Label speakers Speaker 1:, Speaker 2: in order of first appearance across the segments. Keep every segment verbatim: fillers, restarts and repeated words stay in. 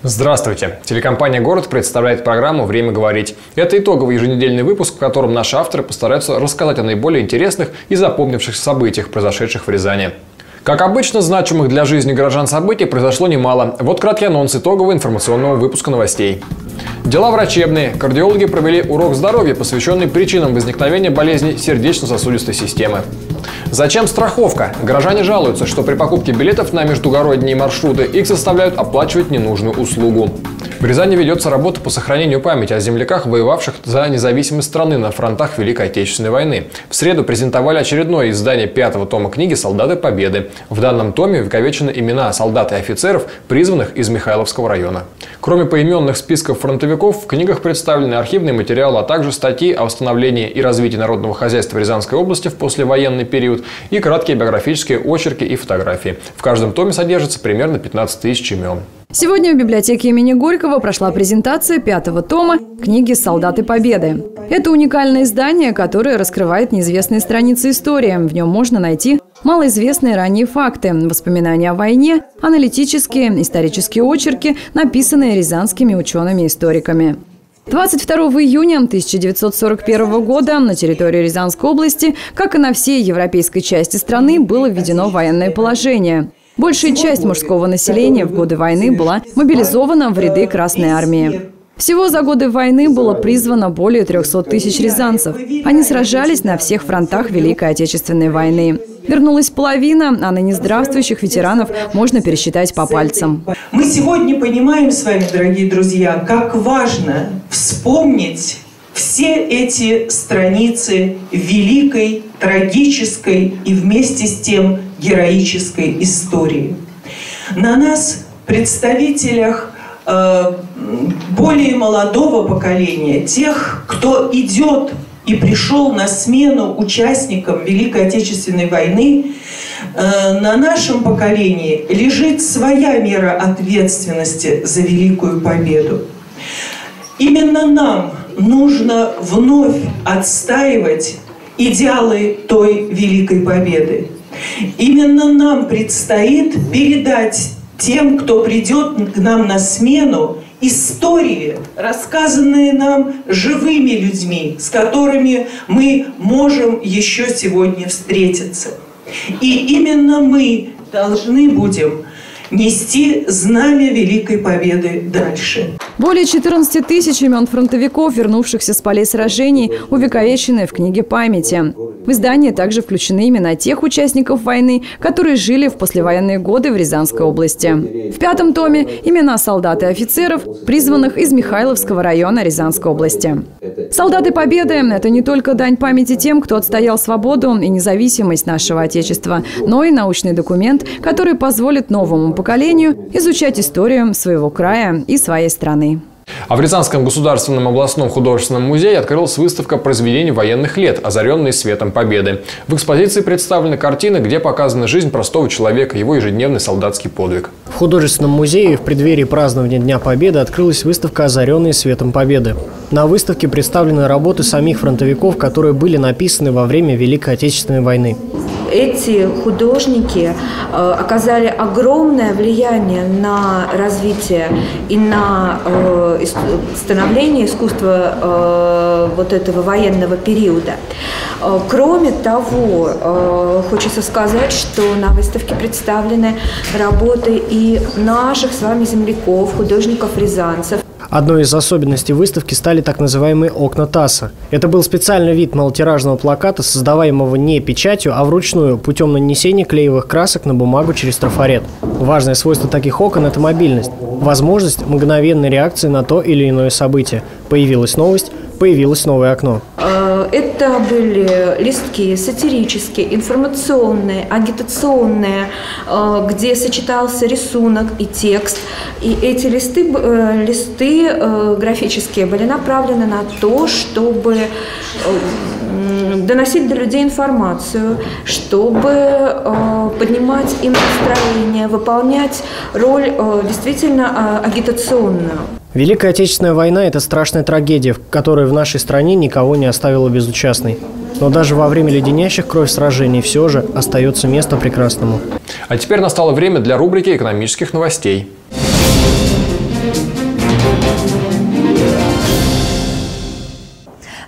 Speaker 1: Здравствуйте! Телекомпания «Город» представляет программу «Время говорить». Это итоговый еженедельный выпуск, в котором наши авторы постараются рассказать о наиболее интересных и запомнившихся событиях, произошедших в Рязани. Как обычно, значимых для жизни горожан событий произошло немало. Вот краткий анонс итогового информационного выпуска новостей. Дела врачебные. Кардиологи провели урок здоровья, посвященный причинам возникновения болезней сердечно-сосудистой системы. Зачем страховка? Горожане жалуются, что при покупке билетов на междугородние маршруты их заставляют оплачивать ненужную услугу. В Рязани ведется работа по сохранению памяти о земляках, воевавших за независимость страны на фронтах Великой Отечественной войны. В среду презентовали очередное издание пятого тома книги «Солдаты Победы». В данном томе увековечены имена солдат и офицеров, призванных из Михайловского района. Кроме поименных списков фронтовиков, в книгах представлены архивные материалы, а также статьи о восстановлении и развитии народного хозяйства Рязанской области в послевоенный период и краткие биографические очерки и фотографии. В каждом томе содержится примерно пятнадцать тысяч имен.
Speaker 2: Сегодня в библиотеке имени Горького прошла презентация пятого тома книги «Солдаты Победы». Это уникальное издание, которое раскрывает неизвестные страницы истории. В нем можно найти малоизвестные ранние факты, воспоминания о войне, аналитические, исторические очерки, написанные рязанскими учеными-историками. двадцать второго июня тысяча девятьсот сорок первого года на территории Рязанской области, как и на всей европейской части страны, было введено военное положение. Большая часть мужского населения в годы войны была мобилизована в ряды Красной армии. Всего за годы войны было призвано более трёхсот тысяч рязанцев. Они сражались на всех фронтах Великой Отечественной войны. Вернулась половина, а ныне здравствующих ветеранов можно пересчитать по пальцам.
Speaker 3: Мы сегодня понимаем с вами, дорогие друзья, как важно вспомнить все эти страницы великой, трагической и вместе с тем героической истории. На нас, представителях э, более молодого поколения, тех, кто идет и пришел на смену участникам Великой Отечественной войны, э, на нашем поколении лежит своя мера ответственности за Великую Победу. Именно нам нужно вновь отстаивать идеалы той Великой Победы. Именно нам предстоит передать тем, кто придет к нам на смену, истории, рассказанные нам живыми людьми, с которыми мы можем еще сегодня встретиться. И именно мы должны будем нести знамя Великой Победы дальше.
Speaker 2: Более четырнадцати тысяч имен фронтовиков, вернувшихся с полей сражений, увековечены в книге памяти. В издании также включены имена тех участников войны, которые жили в послевоенные годы в Рязанской области. В пятом томе имена солдат и офицеров, призванных из Михайловского района Рязанской области. «Солдаты Победы» – это не только дань памяти тем, кто отстоял свободу и независимость нашего Отечества, но и научный документ, который позволит новому поколению изучать историю своего края и своей страны.
Speaker 1: А в Рязанском государственном областном художественном музее открылась выставка произведений военных лет, озаренные светом победы. В экспозиции представлены картины, где показана жизнь простого человека, его ежедневный солдатский подвиг.
Speaker 4: В художественном музее в преддверии празднования Дня Победы открылась выставка «Озаренные светом победы». На выставке представлены работы самих фронтовиков, которые были написаны во время Великой Отечественной войны.
Speaker 5: Эти художники э, оказали огромное влияние на развитие и на э, становление искусства э, вот этого военного периода. Э, кроме того, э, хочется сказать, что на выставке представлены работы и наших с вами земляков, художников-рязанцев.
Speaker 4: Одной из особенностей выставки стали так называемые окна ТАССа. Это был специальный вид малотиражного плаката, создаваемого не печатью, а вручную, путем нанесения клеевых красок на бумагу через трафарет. Важное свойство таких окон – это мобильность, возможность мгновенной реакции на то или иное событие. Появилась новость, появилось новое окно.
Speaker 5: Это были листки сатирические, информационные, агитационные, где сочетался рисунок и текст. И эти листы, листы графические были направлены на то, чтобы доносить до людей информацию, чтобы поднимать им настроение, выполнять роль действительно агитационную.
Speaker 4: Великая Отечественная война – это страшная трагедия, которая в нашей стране никого не оставила безучастной. Но даже во время леденящих кровь сражений все же остается место прекрасному.
Speaker 1: А теперь настало время для рубрики экономических новостей.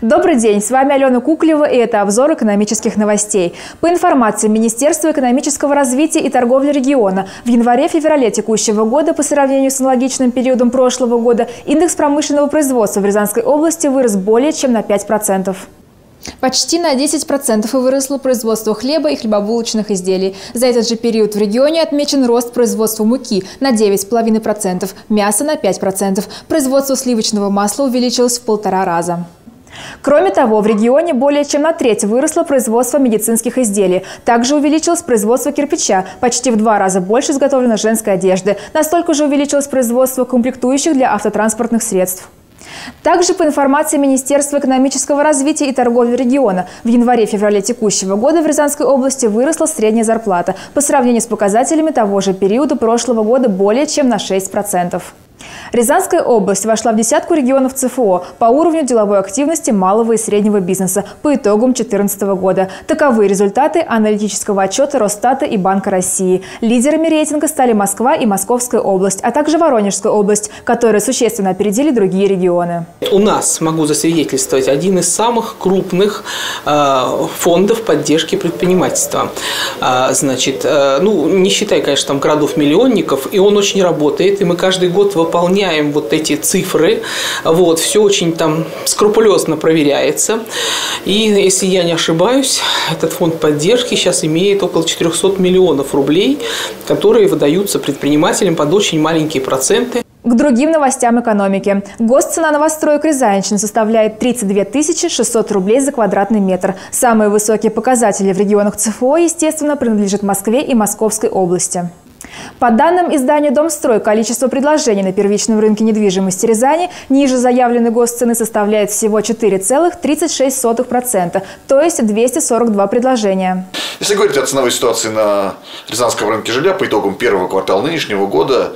Speaker 6: Добрый день, с вами Алена Куклева, и это обзор экономических новостей. По информации Министерства экономического развития и торговли региона, в январе-феврале текущего года по сравнению с аналогичным периодом прошлого года индекс промышленного производства в Рязанской области вырос более чем на пять процентов. Почти на десять процентов выросло производство хлеба и хлебобулочных изделий. За этот же период в регионе отмечен рост производства муки на девять целых пять десятых процента, мяса на пять процентов. Производство сливочного масла увеличилось в полтора раза. Кроме того, в регионе более чем на треть выросло производство медицинских изделий. Также увеличилось производство кирпича. Почти в два раза больше изготовлено женской одежды. Настолько же увеличилось производство комплектующих для автотранспортных средств. Также по информации Министерства экономического развития и торговли региона, в январе-феврале текущего года в Рязанской области выросла средняя зарплата по сравнению с показателями того же периода прошлого года более чем на шесть процентов. Рязанская область вошла в десятку регионов ЦФО по уровню деловой активности малого и среднего бизнеса по итогам две тысячи четырнадцатого года. Таковы результаты аналитического отчета Росстата и Банка России. Лидерами рейтинга стали Москва и Московская область, а также Воронежская область, которые существенно опередили другие регионы.
Speaker 7: У нас, могу засвидетельствовать, один из самых крупных э, фондов поддержки предпринимательства. Э, значит, э, ну, не считая, конечно, там городов-миллионников, и он очень работает, и мы каждый год выполняем вот эти цифры, вот, все очень там скрупулезно проверяется. И, если я не ошибаюсь, этот фонд поддержки сейчас имеет около четырёхсот миллионов рублей, которые выдаются предпринимателям под очень маленькие проценты.
Speaker 6: К другим новостям экономики. Госцена новостроек Рязанщины составляет тридцать две тысячи шестьсот рублей за квадратный метр. Самые высокие показатели в регионах ЦФО, естественно, принадлежат Москве и Московской области. По данным издания «Домстрой», количество предложений на первичном рынке недвижимости Рязани ниже заявленной госцены составляет всего четыре целых тридцать шесть сотых процента, то есть двести сорок два предложения.
Speaker 8: Если говорить о ценовой ситуации на рязанском рынке жилья по итогам первого квартала нынешнего года,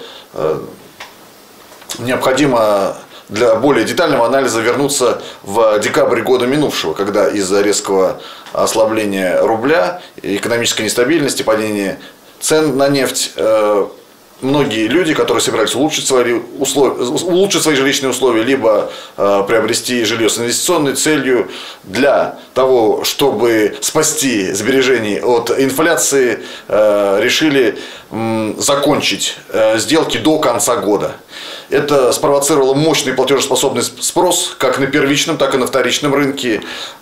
Speaker 8: необходимо для более детального анализа вернуться в декабрь года минувшего, когда из-за резкого ослабления рубля, экономической нестабильности, падения цен на нефть, многие люди, которые собирались улучшить свои, условия, улучшить свои жилищные условия, либо приобрести жилье с инвестиционной целью для того, чтобы спасти сбережения от инфляции, решили закончить сделки до конца года. Это спровоцировало мощный платежеспособный спрос как на первичном, так и на вторичном рынке.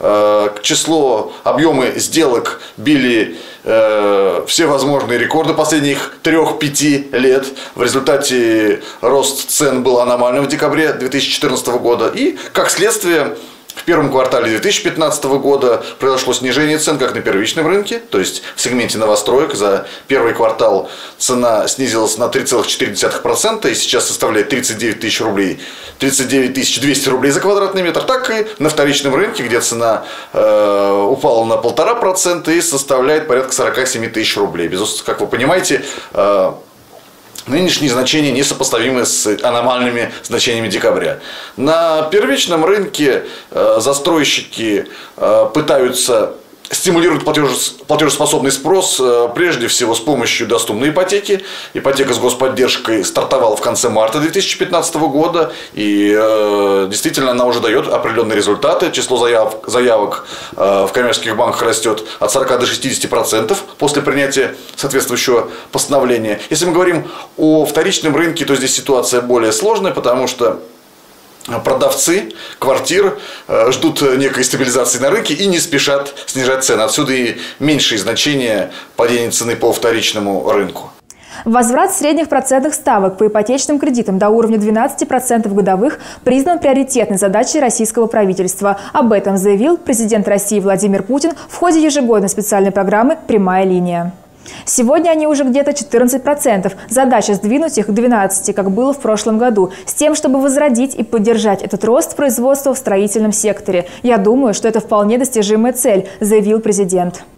Speaker 8: Число, объемы сделок били все возможные рекорды последних трёх-пяти лет. В результате рост цен был аномальным в декабре две тысячи четырнадцатого года. И, как следствие, в первом квартале две тысячи пятнадцатого года произошло снижение цен как на первичном рынке, то есть в сегменте новостроек. За первый квартал цена снизилась на три целых четыре десятых процента и сейчас составляет тридцать девять тысяч рублей, тридцать девять тысяч двести рублей за квадратный метр, так и на вторичном рынке, где цена э, упала на полтора процента и составляет порядка сорока семи тысяч рублей. Безусловно, как вы понимаете, э, нынешние значения несопоставимы с аномальными значениями декабря. На первичном рынке э, застройщики э, пытаются стимулировать платежеспособный спрос э, прежде всего с помощью доступной ипотеки. Ипотека с господдержкой стартовала в конце марта две тысячи пятнадцатого года, и э, действительно она уже дает определенные результаты. Число заявок, заявок э, в коммерческих банках растет от сорока до шестидесяти процентов после принятия соответствующего постановления. Если мы говорим о вторичном рынке, то здесь ситуация более сложная, потому что продавцы квартир ждут некой стабилизации на рынке и не спешат снижать цены. Отсюда и меньшие значения падения цены по вторичному рынку.
Speaker 6: Возврат средних процентных ставок по ипотечным кредитам до уровня двенадцати процентов годовых признан приоритетной задачей российского правительства. Об этом заявил президент России Владимир Путин в ходе ежегодной специальной программы «Прямая линия». Сегодня они уже где-то четырнадцать процентов. Задача сдвинуть их к двенадцати процентам, как было в прошлом году, с тем, чтобы возродить и поддержать этот рост производства в строительном секторе. Я думаю, что это вполне достижимая цель, заявил президент.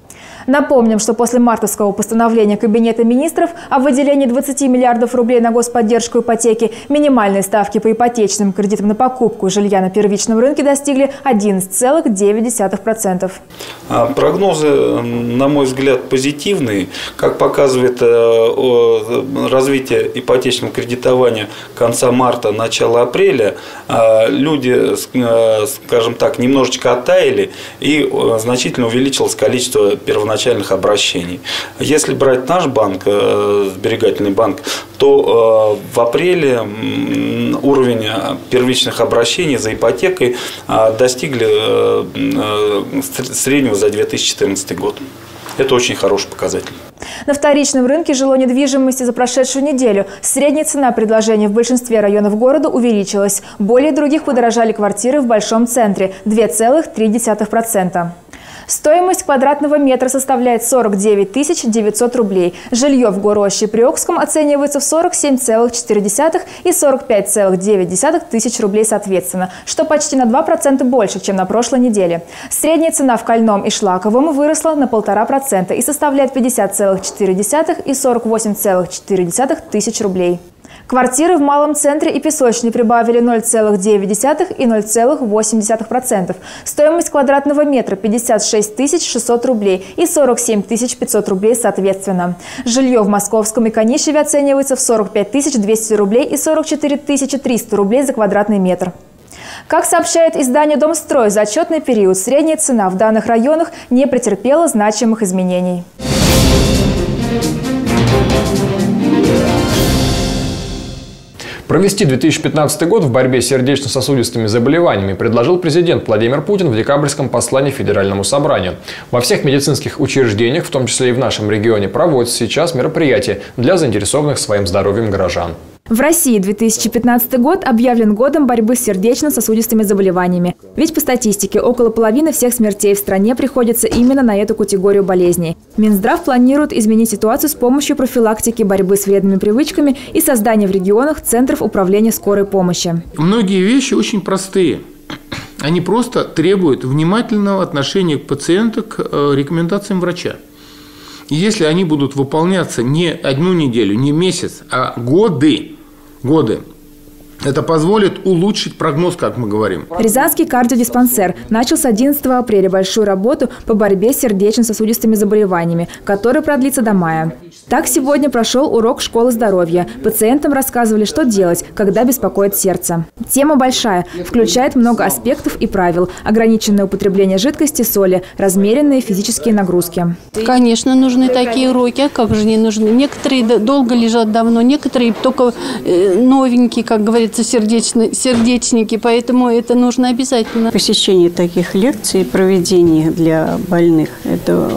Speaker 6: Напомним, что после мартовского постановления Кабинета министров о выделении двадцати миллиардов рублей на господдержку ипотеки минимальные ставки по ипотечным кредитам на покупку жилья на первичном рынке достигли одиннадцати целых девяти десятых процента.
Speaker 9: Прогнозы, на мой взгляд, позитивные. Как показывает развитие ипотечного кредитования конца марта, начала апреля, люди, скажем так, немножечко оттаяли и значительно увеличилось количество первоначальных начальных обращений. Если брать наш банк, сберегательный банк, то в апреле уровень первичных обращений за ипотекой достигли среднего за две тысячи четырнадцатый год. Это очень хороший показатель.
Speaker 6: На вторичном рынке жилой недвижимости за прошедшую неделю средняя цена предложения в большинстве районов города увеличилась. Более других подорожали квартиры в большом центре – две целых три десятых процента. Стоимость квадратного метра составляет сорок девять тысяч девятьсот рублей. Жилье в Гороще и Приокском оценивается в сорок семь целых четыре десятых и сорок пять целых девять десятых тысяч рублей соответственно, что почти на два процента больше, чем на прошлой неделе. Средняя цена в Кольном и Шлаковом выросла на полтора процента и составляет пятьдесят целых четыре десятых и сорок восемь целых четыре десятых тысяч рублей. Квартиры в малом центре и Песочной прибавили ноль целых девять десятых и ноль целых восемь десятых процента. Стоимость квадратного метра пятьдесят шесть тысяч шестьсот рублей и сорок семь тысяч пятьсот рублей соответственно. Жилье в Московском и Канищеве оценивается в сорок пять тысяч двести рублей и сорок четыре тысячи триста рублей за квадратный метр. Как сообщает издание «Домстрой», за отчетный период средняя цена в данных районах не претерпела значимых изменений.
Speaker 1: Провести две тысячи пятнадцатый год в борьбе с сердечно-сосудистыми заболеваниями предложил президент Владимир Путин в декабрьском послании Федеральному собранию. Во всех медицинских учреждениях, в том числе и в нашем регионе, проводятся сейчас мероприятия для заинтересованных своим здоровьем горожан.
Speaker 6: В России две тысячи пятнадцатый год объявлен годом борьбы с сердечно-сосудистыми заболеваниями. Ведь по статистике около половины всех смертей в стране приходится именно на эту категорию болезней. Минздрав планирует изменить ситуацию с помощью профилактики борьбы с вредными привычками и создания в регионах центров управления скорой помощи.
Speaker 10: Многие вещи очень простые. Они просто требуют внимательного отношения к пациенту к рекомендациям врача. И если они будут выполняться не одну неделю, не месяц, а годы, годы, это позволит улучшить прогноз, как мы говорим.
Speaker 6: Рязанский кардиодиспансер начал с одиннадцатого апреля большую работу по борьбе с сердечно-сосудистыми заболеваниями, которая продлится до мая. Так сегодня прошел урок школы здоровья. Пациентам рассказывали, что делать, когда беспокоит сердце. Тема большая, включает много аспектов и правил. Ограниченное употребление жидкости, соли, размеренные физические нагрузки.
Speaker 11: Конечно, нужны такие уроки, а как же не нужны? Некоторые долго лежат давно, некоторые только новенькие, как говорится, сердечники, поэтому это нужно обязательно.
Speaker 12: Посещение таких лекций, проведение для больных – это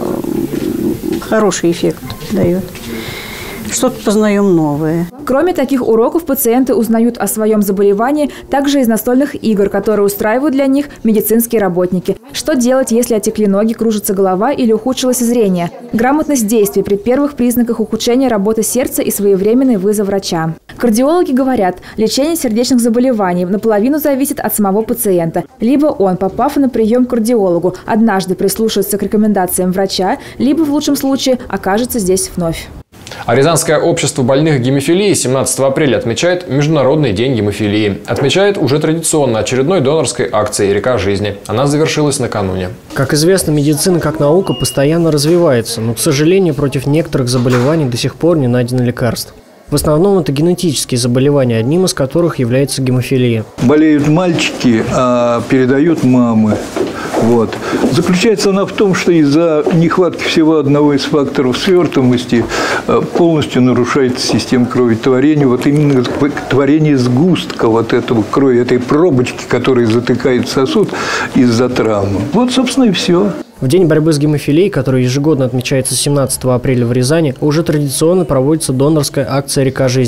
Speaker 12: хороший эффект дает. Что-то познаем новое.
Speaker 6: Кроме таких уроков, пациенты узнают о своем заболевании также из настольных игр, которые устраивают для них медицинские работники. Что делать, если отекли ноги, кружится голова или ухудшилось зрение? Грамотность действий при первых признаках ухудшения работы сердца и своевременный вызов врача. Кардиологи говорят, лечение сердечных заболеваний наполовину зависит от самого пациента. Либо он, попав на прием к кардиологу, однажды прислушается к рекомендациям врача, либо в лучшем случае окажется здесь вновь.
Speaker 1: А Рязанское общество больных гемофилией семнадцатого апреля отмечает Международный день гемофилии. Отмечает уже традиционно очередной донорской акцией «Река жизни». Она завершилась накануне.
Speaker 4: Как известно, медицина как наука постоянно развивается, но, к сожалению, против некоторых заболеваний до сих пор не найдено лекарств. В основном это генетические заболевания, одним из которых является гемофилия.
Speaker 13: Болеют мальчики, а передают мамы. Вот. Заключается она в том, что из-за нехватки всего одного из факторов свертываемости полностью нарушается система кроветворения. Вот именно творение сгустка вот этого крови, этой пробочки, которая затыкает сосуд из-за травмы. Вот, собственно, и все.
Speaker 4: В день борьбы с гемофилией, который ежегодно отмечается семнадцатого апреля в Рязани, уже традиционно проводится донорская акция «Река жизни».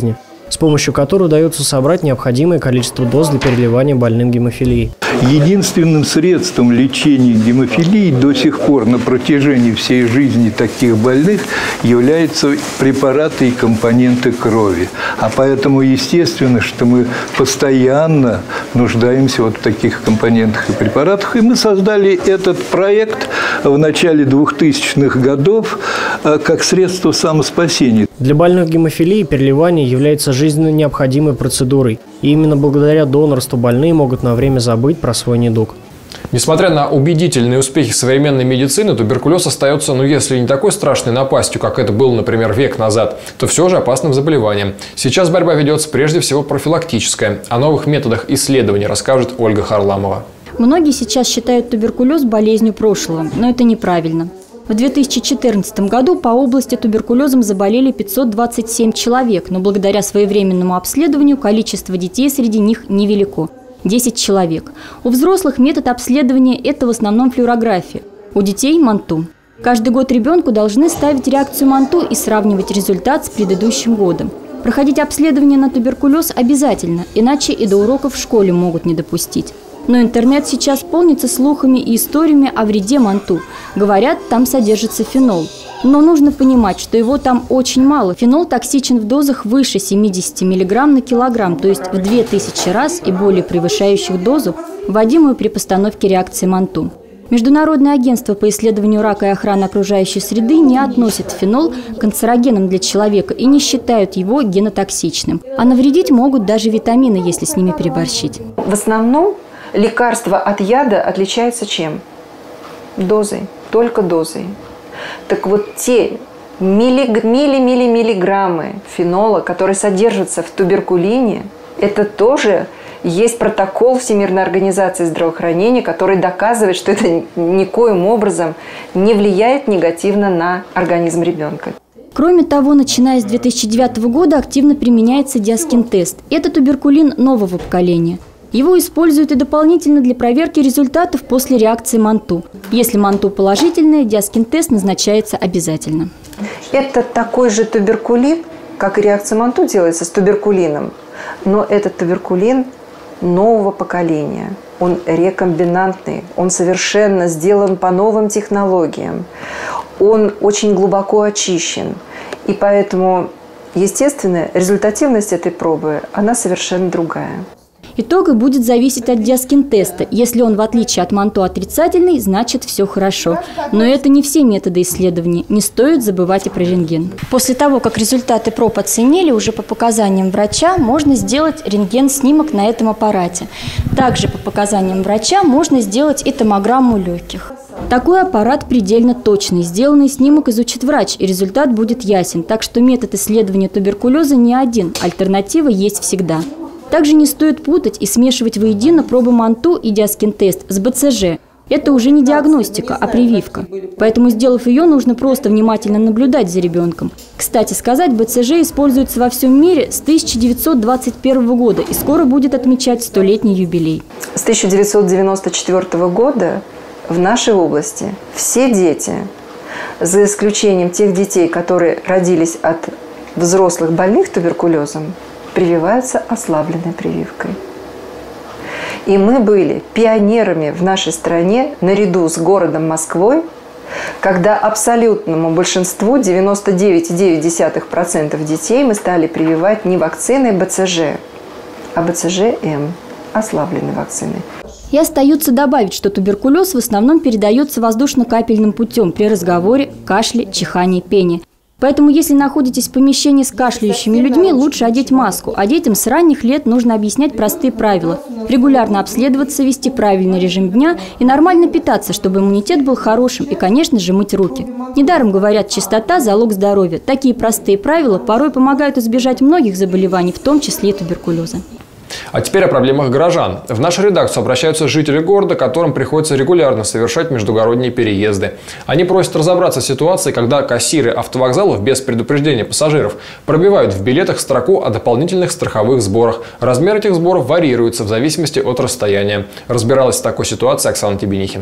Speaker 4: с помощью которой удается собрать необходимое количество доз для переливания больным гемофилией.
Speaker 13: Единственным средством лечения гемофилии до сих пор на протяжении всей жизни таких больных являются препараты и компоненты крови. А поэтому естественно, что мы постоянно нуждаемся вот в таких компонентах и препаратах. И мы создали этот проект в начале двухтысячных годов как средство самоспасения.
Speaker 4: Для больных гемофилией переливание является жизненно необходимой процедурой. И именно благодаря донорству больные могут на время забыть про свой недуг.
Speaker 1: Несмотря на убедительные успехи современной медицины, туберкулез остается, ну если не такой страшной напастью, как это было, например, век назад, то все же опасным заболеванием. Сейчас борьба ведется прежде всего профилактическая. О новых методах исследований расскажет Ольга Харламова.
Speaker 14: Многие сейчас считают туберкулез болезнью прошлого, но это неправильно. В две тысячи четырнадцатом году по области туберкулезом заболели пятьсот двадцать семь человек, но благодаря своевременному обследованию количество детей среди них невелико – десять человек. У взрослых метод обследования – это в основном флюорография, у детей – МАНТУ. Каждый год ребенку должны ставить реакцию МАНТУ и сравнивать результат с предыдущим годом. Проходить обследование на туберкулез обязательно, иначе и до уроков в школе могут не допустить. Но интернет сейчас полнится слухами и историями о вреде МАНТУ. Говорят, там содержится фенол. Но нужно понимать, что его там очень мало. Фенол токсичен в дозах выше семидесяти миллиграмм на килограмм, то есть в две тысячи раз и более превышающих дозу, вводимую при постановке реакции МАНТУ. Международное агентство по исследованию рака и охраны окружающей среды не относит фенол канцерогеном для человека и не считают его генотоксичным. А навредить могут даже витамины, если с ними переборщить.
Speaker 15: В основном лекарство от яда отличается чем? Дозой, только дозой. Так вот те милли-милли-миллиграммы фенола, которые содержатся в туберкулине, это тоже есть протокол Всемирной организации здравоохранения, который доказывает, что это никоим образом не влияет негативно на организм ребенка.
Speaker 14: Кроме того, начиная с две тысячи девятого года активно применяется диаскин-тест. Это туберкулин нового поколения. Его используют и дополнительно для проверки результатов после реакции МАНТУ. Если МАНТУ положительная, диаскин-тест назначается обязательно.
Speaker 15: Это такой же туберкулин, как и реакция МАНТУ делается с туберкулином, но этот туберкулин нового поколения. Он рекомбинантный, он совершенно сделан по новым технологиям, он очень глубоко очищен. И поэтому, естественно, результативность этой пробы, она совершенно другая.
Speaker 14: Итог будет зависеть от диаскин-теста. Если он, в отличие от МАНТУ, отрицательный, значит все хорошо. Но это не все методы исследований. Не стоит забывать и про рентген. После того, как результаты проб оценили, уже по показаниям врача можно сделать рентген-снимок на этом аппарате. Также по показаниям врача можно сделать и томограмму легких. Такой аппарат предельно точный. Сделанный снимок изучит врач, и результат будет ясен. Так что метод исследования туберкулеза не один. Альтернатива есть всегда. Также не стоит путать и смешивать воедино пробы МАНТУ и диаскин-тест с БЦЖ. Это уже не диагностика, а прививка. Поэтому, сделав ее, нужно просто внимательно наблюдать за ребенком. Кстати сказать, БЦЖ используется во всем мире с тысяча девятьсот двадцать первого года и скоро будет отмечать столетний юбилей.
Speaker 15: С тысяча девятьсот девяносто четвёртого года в нашей области все дети, за исключением тех детей, которые родились от взрослых больных туберкулезом, прививаются ослабленной прививкой. И мы были пионерами в нашей стране наряду с городом Москвой, когда абсолютному большинству, девяносто девять целых девять десятых процента детей, мы стали прививать не вакциной БЦЖ, а БЦЖ-М, ослабленной вакциной.
Speaker 14: И остается добавить, что туберкулез в основном передается воздушно-капельным путем при разговоре, кашле, чихании, пении. Поэтому, если находитесь в помещении с кашляющими людьми, лучше одеть маску. А детям с ранних лет нужно объяснять простые правила. Регулярно обследоваться, вести правильный режим дня и нормально питаться, чтобы иммунитет был хорошим. И, конечно же, мыть руки. Недаром говорят, чистота – залог здоровья. Такие простые правила порой помогают избежать многих заболеваний, в том числе и туберкулеза.
Speaker 1: А теперь о проблемах горожан. В нашу редакцию обращаются жители города, которым приходится регулярно совершать междугородние переезды. Они просят разобраться в ситуации, когда кассиры автовокзалов без предупреждения пассажиров пробивают в билетах строку о дополнительных страховых сборах. Размер этих сборов варьируется в зависимости от расстояния. Разбиралась в такой ситуации Оксана Тебенихина.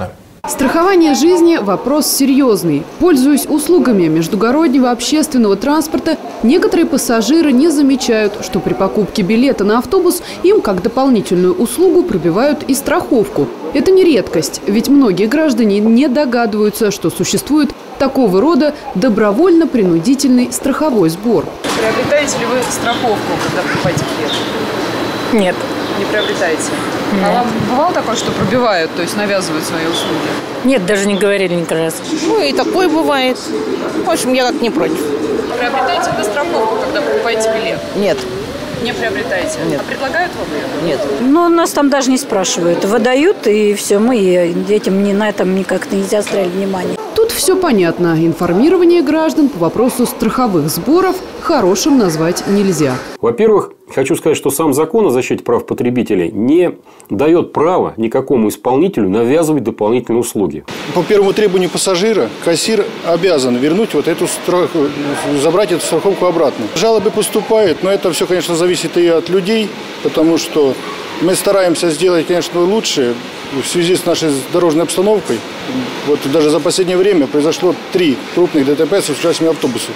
Speaker 16: Страхование жизни – вопрос серьезный. Пользуясь услугами междугороднего общественного транспорта, некоторые пассажиры не замечают, что при покупке билета на автобус им как дополнительную услугу пробивают и страховку. Это не редкость, ведь многие граждане не догадываются, что существует такого рода добровольно-принудительный страховой сбор.
Speaker 17: Приобретаете ли вы страховку, когда покупаете билет?
Speaker 18: Нет.
Speaker 17: Не приобретаете?
Speaker 18: Нет.
Speaker 17: А вам бывало такое, что пробивают, то есть навязывают свои услуги?
Speaker 18: Нет, даже не говорили никогда раз. Ну и такое бывает. В общем, я как не против.
Speaker 17: Приобретаете вы страховку, когда покупаете билет?
Speaker 18: Нет.
Speaker 17: Не приобретаете?
Speaker 18: Нет.
Speaker 17: А предлагают вам ее?
Speaker 18: Нет. Ну, нас там даже не спрашивают. Выдают, и все. Мы этим не, на этом никак не заостряли внимание.
Speaker 16: Тут все понятно. Информирование граждан по вопросу страховых сборов хорошим назвать нельзя.
Speaker 19: Во-первых, хочу сказать, что сам закон о защите прав потребителей не дает права никакому исполнителю навязывать дополнительные услуги.
Speaker 20: По первому требованию пассажира кассир обязан вернуть вот эту страховку, забрать эту страховку обратно. Жалобы поступают, но это все, конечно, зависит и от людей, потому что мы стараемся сделать, конечно, лучше в связи с нашей дорожной обстановкой. Вот даже за последнее время произошло три крупных ДТП с участием автобусов.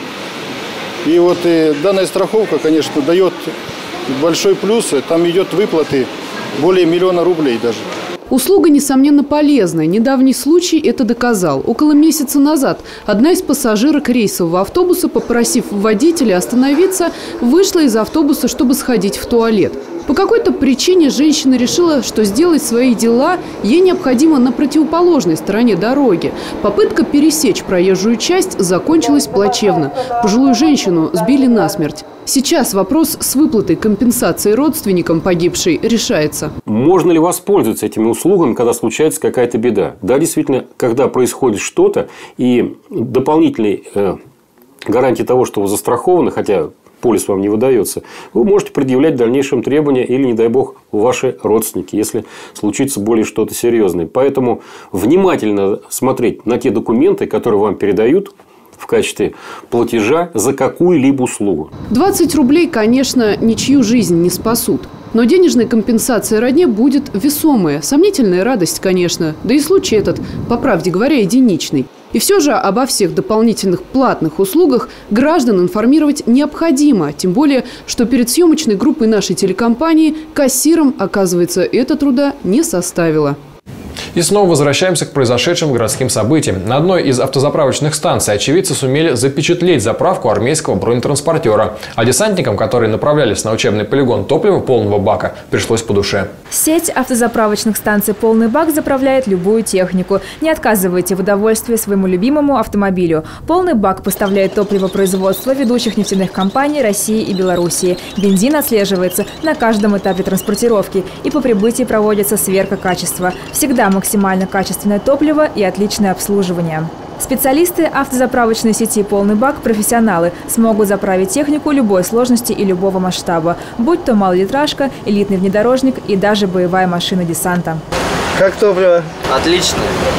Speaker 20: И вот и данная страховка, конечно, дает большой плюс. Там идет выплаты более миллиона рублей даже.
Speaker 16: Услуга, несомненно, полезная. Недавний случай это доказал. Около месяца назад одна из пассажирок рейсового автобуса, попросив водителя остановиться, вышла из автобуса, чтобы сходить в туалет. По какой-то причине женщина решила, что сделать свои дела ей необходимо на противоположной стороне дороги. Попытка пересечь проезжую часть закончилась плачевно. Пожилую женщину сбили насмерть. Сейчас вопрос с выплатой компенсации родственникам погибшей решается.
Speaker 19: Можно ли воспользоваться этими услугами, когда случается какая-то беда? Да, действительно, когда происходит что-то и дополнительные э, гарантии того, что вы застрахованы, хотя полис вам не выдается, вы можете предъявлять в дальнейшем требования или, не дай бог, ваши родственники, если случится более что-то серьезное. Поэтому внимательно смотреть на те документы, которые вам передают в качестве платежа за какую-либо услугу.
Speaker 16: двадцать рублей, конечно, ничью жизнь не спасут. Но денежная компенсация родне будет весомая. Сомнительная радость, конечно. Да и случай этот, по правде говоря, единичный. И все же обо всех дополнительных платных услугах граждан информировать необходимо. Тем более, что перед съемочной группой нашей телекомпании кассирам, оказывается, это труда не составило.
Speaker 1: И снова возвращаемся к произошедшим городским событиям. На одной из автозаправочных станций очевидцы сумели запечатлеть заправку армейского бронетранспортера. А десантникам, которые направлялись на учебный полигон топлива полного бака, пришлось по душе.
Speaker 6: Сеть автозаправочных станций «Полный бак» заправляет любую технику. Не отказывайте в удовольствии своему любимому автомобилю. «Полный бак» поставляет топливо производства ведущих нефтяных компаний России и Белоруссии. Бензин отслеживается на каждом этапе транспортировки, и по прибытии проводится сверка качества. Всегда максимально качественное топливо и отличное обслуживание. Специалисты автозаправочной сети «Полный бак» – профессионалы, смогут заправить технику любой сложности и любого масштаба, будь то малолитражка, элитный внедорожник и даже боевая машина десанта.
Speaker 21: Как топливо? Отлично.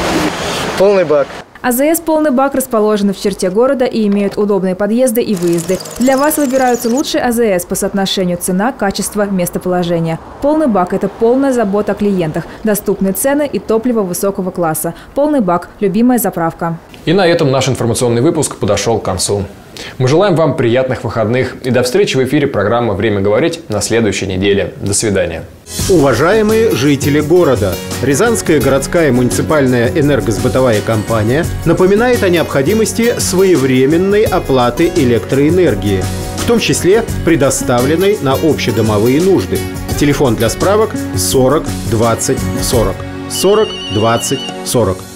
Speaker 21: Полный бак.
Speaker 6: АЗС «Полный бак» расположены в черте города и имеют удобные подъезды и выезды. Для вас выбираются лучшие АЗС по соотношению цена, качество, местоположение. «Полный бак» – это полная забота о клиентах, доступные цены и топливо высокого класса. «Полный бак» – любимая заправка.
Speaker 1: И на этом наш информационный выпуск подошел к концу. Мы желаем вам приятных выходных и до встречи в эфире программы «Время говорить» на следующей неделе. До свидания.
Speaker 22: Уважаемые жители города, Рязанская городская муниципальная энергосбытовая компания напоминает о необходимости своевременной оплаты электроэнергии, в том числе предоставленной на общедомовые нужды. Телефон для справок сорок двадцать сорок. сорок двадцать сорок.